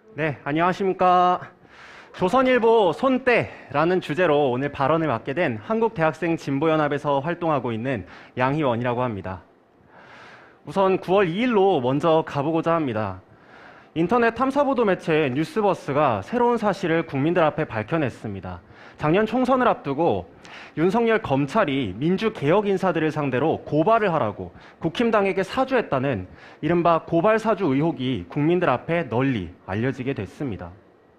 네, 안녕하십니까. 조선일보 손때라는 주제로 오늘 발언을 맡게 된 한국대학생 진보연합에서 활동하고 있는 양희원이라고 합니다. 우선 9월 2일로 먼저 가보고자 합니다. 인터넷 탐사보도 매체 뉴스버스가 새로운 사실을 국민들 앞에 밝혀냈습니다. 작년 총선을 앞두고 윤석열 검찰이 민주개혁 인사들을 상대로 고발을 하라고 국힘당에게 사주했다는 이른바 고발사주 의혹이 국민들 앞에 널리 알려지게 됐습니다.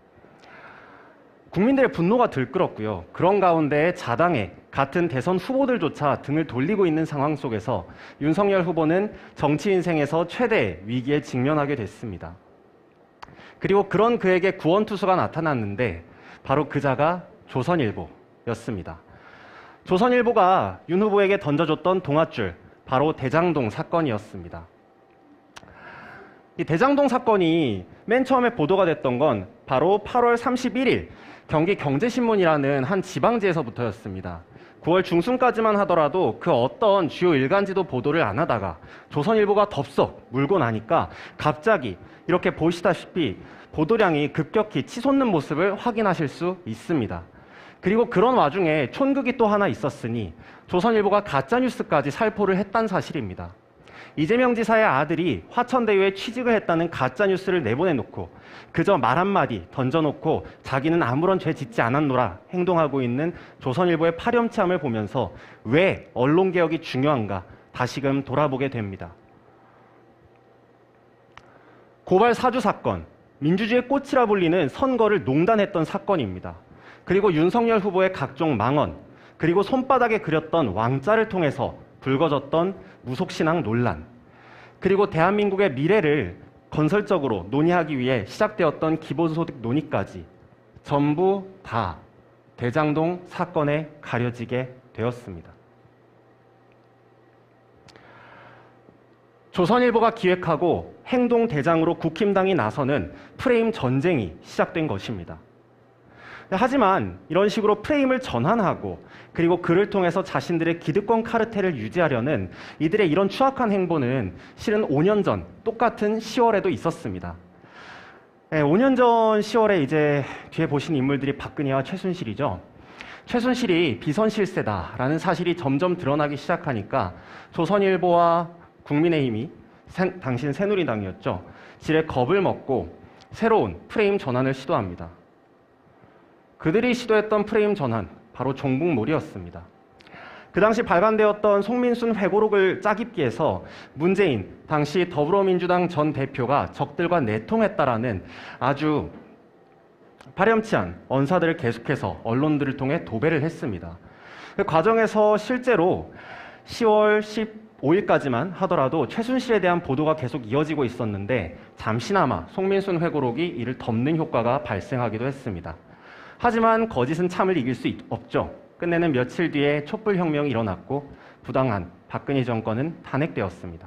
국민들의 분노가 들끓었고요. 그런 가운데 자당의 같은 대선 후보들조차 등을 돌리고 있는 상황 속에서 윤석열 후보는 정치 인생에서 최대의 위기에 직면하게 됐습니다. 그리고 그런 그에게 구원투수가 나타났는데 바로 그자가 조선일보였습니다. 조선일보가 윤 후보에게 던져줬던 동아줄, 바로 대장동 사건이었습니다. 이 대장동 사건이 맨 처음에 보도가 됐던 건 바로 8월 31일 경기 경제신문이라는 한 지방지에서부터였습니다. 9월 중순까지만 하더라도 그 어떤 주요 일간지도 보도를 안 하다가 조선일보가 덥석 물고 나니까 갑자기 이렇게 보시다시피 보도량이 급격히 치솟는 모습을 확인하실 수 있습니다. 그리고 그런 와중에 촌극이 또 하나 있었으니 조선일보가 가짜뉴스까지 살포를 했다는 사실입니다. 이재명 지사의 아들이 화천대유에 취직을 했다는 가짜뉴스를 내보내놓고 그저 말 한마디 던져놓고 자기는 아무런 죄 짓지 않았노라 행동하고 있는 조선일보의 파렴치함을 보면서 왜 언론개혁이 중요한가 다시금 돌아보게 됩니다. 고발 사주 사건, 민주주의의 꽃이라 불리는 선거를 농단했던 사건입니다. 그리고 윤석열 후보의 각종 망언, 그리고 손바닥에 그렸던 왕자를 통해서 불거졌던 무속신앙 논란, 그리고 대한민국의 미래를 건설적으로 논의하기 위해 시작되었던 기본소득 논의까지 전부 다 대장동 사건에 가려지게 되었습니다. 조선일보가 기획하고 행동대장으로 국힘당이 나서는 프레임 전쟁이 시작된 것입니다. 하지만 이런 식으로 프레임을 전환하고 그리고 그를 통해서 자신들의 기득권 카르텔을 유지하려는 이들의 이런 추악한 행보는 실은 5년 전 똑같은 10월에도 있었습니다. 5년 전 10월에 이제 뒤에 보신 인물들이 박근혜와 최순실이죠. 최순실이 비선실세다라는 사실이 점점 드러나기 시작하니까 조선일보와 국민의힘이 당신 새누리당이었죠. 지레 겁을 먹고 새로운 프레임 전환을 시도합니다. 그들이 시도했던 프레임 전환, 바로 종북몰이였습니다. 그 당시 발간되었던 송민순 회고록을 짜깁기 해서 문재인, 당시 더불어민주당 전 대표가 적들과 내통했다라는 아주 파렴치한 언사들을 계속해서 언론들을 통해 도배를 했습니다. 그 과정에서 실제로 10월 15일까지만 하더라도 최순실에 대한 보도가 계속 이어지고 있었는데 잠시나마 송민순 회고록이 이를 덮는 효과가 발생하기도 했습니다. 하지만 거짓은 참을 이길 수 없죠. 끝내는 며칠 뒤에 촛불혁명이 일어났고 부당한 박근혜 정권은 탄핵되었습니다.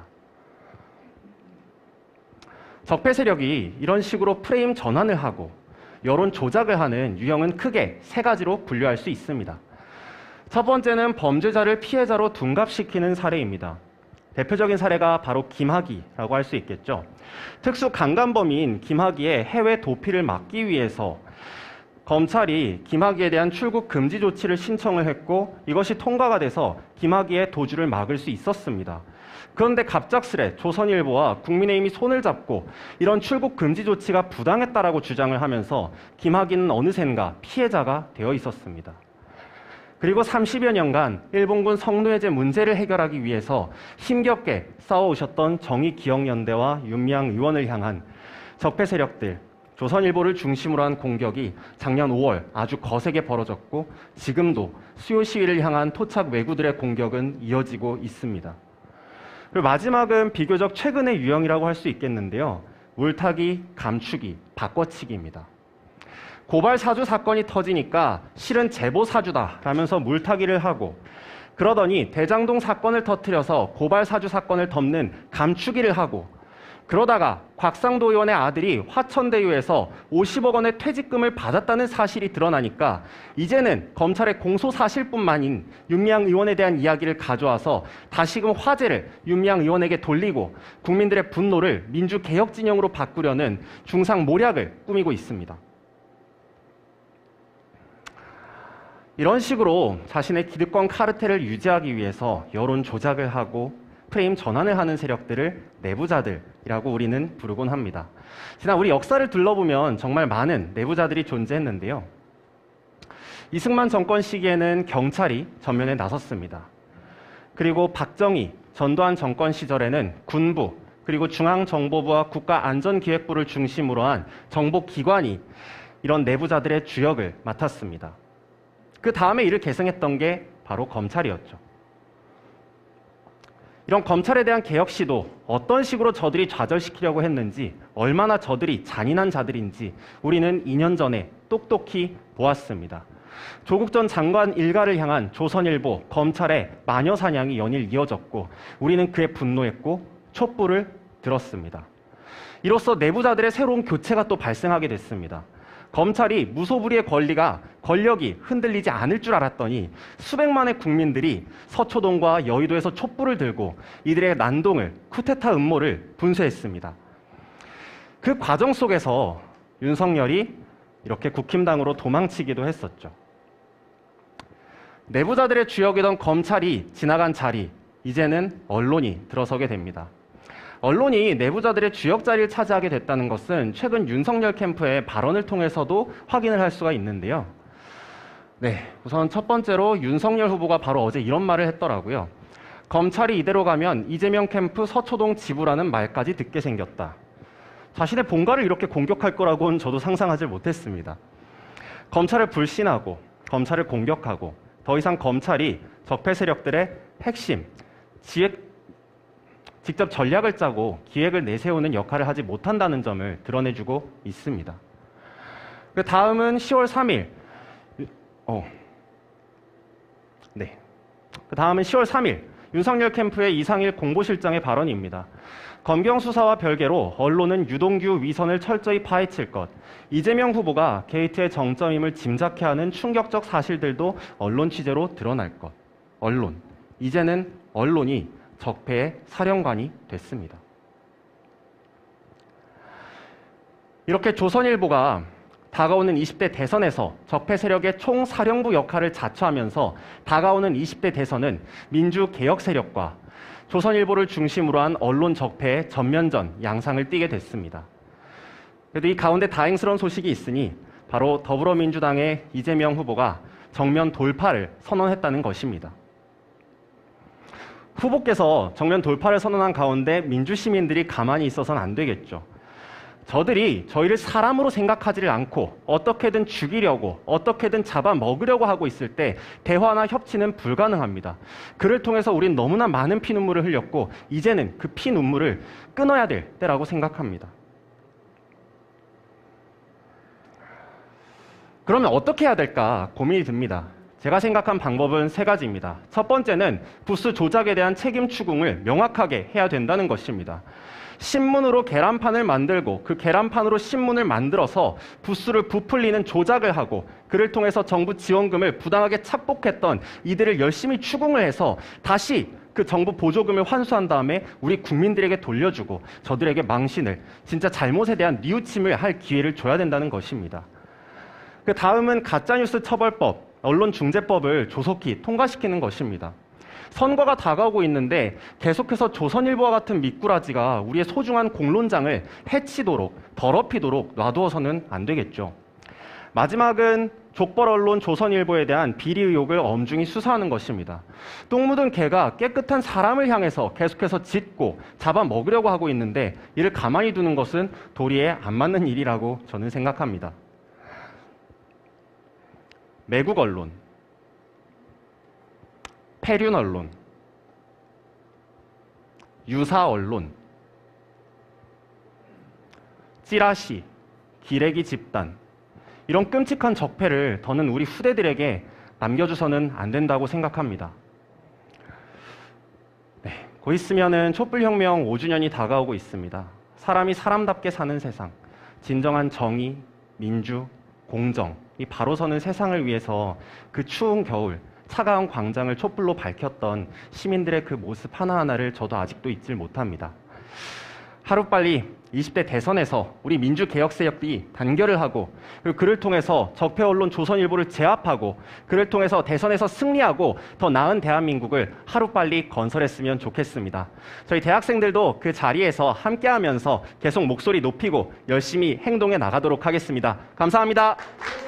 적폐 세력이 이런 식으로 프레임 전환을 하고 여론 조작을 하는 유형은 크게 세 가지로 분류할 수 있습니다. 첫 번째는 범죄자를 피해자로 둔갑시키는 사례입니다. 대표적인 사례가 바로 김학의라고 할 수 있겠죠. 특수 강간범인 김학의의 해외 도피를 막기 위해서 검찰이 김학의에 대한 출국 금지 조치를 신청을 했고 이것이 통과가 돼서 김학의의 도주를 막을 수 있었습니다. 그런데 갑작스레 조선일보와 국민의힘이 손을 잡고 이런 출국 금지 조치가 부당했다라고 주장을 하면서 김학의는 어느샌가 피해자가 되어 있었습니다. 그리고 30여 년간 일본군 성노예제 문제를 해결하기 위해서 힘겹게 싸워오셨던 정의기억연대와 윤미향 의원을 향한 적폐 세력들, 조선일보를 중심으로 한 공격이 작년 5월 아주 거세게 벌어졌고 지금도 수요 시위를 향한 토착 왜구들의 공격은 이어지고 있습니다. 그리고 마지막은 비교적 최근의 유형이라고 할 수 있겠는데요. 물타기, 감추기, 바꿔치기입니다. 고발 사주 사건이 터지니까 실은 제보 사주다라면서 물타기를 하고 그러더니 대장동 사건을 터뜨려서 고발 사주 사건을 덮는 감추기를 하고 그러다가 곽상도 의원의 아들이 화천대유에서 50억 원의 퇴직금을 받았다는 사실이 드러나니까 이제는 검찰의 공소 사실뿐만인 윤미향 의원에 대한 이야기를 가져와서 다시금 화제를 윤미향 의원에게 돌리고 국민들의 분노를 민주개혁 진영으로 바꾸려는 중상모략을 꾸미고 있습니다. 이런 식으로 자신의 기득권 카르텔을 유지하기 위해서 여론 조작을 하고 프레임 전환을 하는 세력들을 내부자들이라고 우리는 부르곤 합니다. 지난 우리 역사를 둘러보면 정말 많은 내부자들이 존재했는데요. 이승만 정권 시기에는 경찰이 전면에 나섰습니다. 그리고 박정희, 전두환 정권 시절에는 군부, 그리고 중앙정보부와 국가안전기획부를 중심으로 한 정보기관이 이런 내부자들의 주역을 맡았습니다. 그 다음에 이를 계승했던 게 바로 검찰이었죠. 이런 검찰에 대한 개혁 시도 어떤 식으로 저들이 좌절시키려고 했는지, 얼마나 저들이 잔인한 자들인지 우리는 2년 전에 똑똑히 보았습니다. 조국 전 장관 일가를 향한 조선일보, 검찰의 마녀 사냥이 연일 이어졌고 우리는 그에 분노했고 촛불을 들었습니다. 이로써 내부자들의 새로운 교체가 또 발생하게 됐습니다. 검찰이 무소불위의 권력이 흔들리지 않을 줄 알았더니 수백만의 국민들이 서초동과 여의도에서 촛불을 들고 이들의 난동을, 쿠데타 음모를 분쇄했습니다. 그 과정 속에서 윤석열이 이렇게 국힘당으로 도망치기도 했었죠. 내부자들의 주역이던 검찰이 지나간 자리, 이제는 언론이 들어서게 됩니다. 언론이 내부자들의 주역 자리를 차지하게 됐다는 것은 최근 윤석열 캠프의 발언을 통해서도 확인을 할 수가 있는데요. 우선 첫 번째로 윤석열 후보가 바로 어제 이런 말을 했더라고요. 검찰이 이대로 가면 이재명 캠프 서초동 지부라는 말까지 듣게 생겼다. 자신의 본가를 이렇게 공격할 거라고는 저도 상상하지 못했습니다. 검찰을 불신하고 검찰을 공격하고 더 이상 검찰이 적폐 세력들의 핵심, 직접 전략을 짜고 기획을 내세우는 역할을 하지 못한다는 점을 드러내주고 있습니다. 그 다음은 10월 3일. 그 다음은 10월 3일 윤석열 캠프의 이상일 공보실장의 발언입니다. 검경 수사와 별개로 언론은 유동규 위선을 철저히 파헤칠 것, 이재명 후보가 게이트의 정점임을 짐작케 하는 충격적 사실들도 언론 취재로 드러날 것. 언론. 이제는 언론이 적폐의 사령관이 됐습니다. 이렇게 조선일보가 다가오는 20대 대선에서 적폐 세력의 총사령부 역할을 자처하면서 다가오는 20대 대선은 민주개혁 세력과 조선일보를 중심으로 한 언론 적폐의 전면전 양상을 띠게 됐습니다. 그래도 이 가운데 다행스러운 소식이 있으니 바로 더불어민주당의 이재명 후보가 정면 돌파를 선언했다는 것입니다. 후보께서 정면 돌파를 선언한 가운데 민주시민들이 가만히 있어서는 안 되겠죠. 저들이 저희를 사람으로 생각하지를 않고 어떻게든 죽이려고, 어떻게든 잡아먹으려고 하고 있을 때 대화나 협치는 불가능합니다. 그를 통해서 우린 너무나 많은 피눈물을 흘렸고 이제는 그 피눈물을 끊어야 될 때라고 생각합니다. 그러면 어떻게 해야 될까 고민이 듭니다. 제가 생각한 방법은 세 가지입니다. 첫 번째는 부스 조작에 대한 책임 추궁을 명확하게 해야 된다는 것입니다. 신문으로 계란판을 만들고 그 계란판으로 신문을 만들어서 부스를 부풀리는 조작을 하고 그를 통해서 정부 지원금을 부당하게 착복했던 이들을 열심히 추궁을 해서 다시 그 정부 보조금을 환수한 다음에 우리 국민들에게 돌려주고 저들에게 망신을, 진짜 잘못에 대한 뉘우침을 할 기회를 줘야 된다는 것입니다. 그 다음은 가짜뉴스 처벌법, 언론중재법을 조속히 통과시키는 것입니다. 선거가 다가오고 있는데 계속해서 조선일보와 같은 미꾸라지가 우리의 소중한 공론장을 해치도록, 더럽히도록 놔두어서는 안 되겠죠. 마지막은 족벌 언론 조선일보에 대한 비리 의혹을 엄중히 수사하는 것입니다. 똥 묻은 개가 깨끗한 사람을 향해서 계속해서 짖고 잡아먹으려고 하고 있는데 이를 가만히 두는 것은 도리에 안 맞는 일이라고 저는 생각합니다. 매국 언론, 폐륜 언론, 유사 언론, 찌라시, 기레기 집단, 이런 끔찍한 적폐를 더는 우리 후대들에게 남겨줘서는 안 된다고 생각합니다. 곧 있으면은 촛불혁명 5주년이 다가오고 있습니다. 사람이 사람답게 사는 세상, 진정한 정의, 민주, 공정, 이 바로 서는 세상을 위해서 그 추운 겨울 차가운 광장을 촛불로 밝혔던 시민들의 그 모습 하나하나를 저도 아직도 잊질 못합니다. 하루빨리 20대 대선에서 우리 민주개혁 세력들이 단결을 하고, 그리고 그를 통해서 적폐 언론 조선일보를 제압하고, 그를 통해서 대선에서 승리하고 더 나은 대한민국을 하루빨리 건설했으면 좋겠습니다. 저희 대학생들도 그 자리에서 함께하면서 계속 목소리 높이고 열심히 행동해 나가도록 하겠습니다. 감사합니다.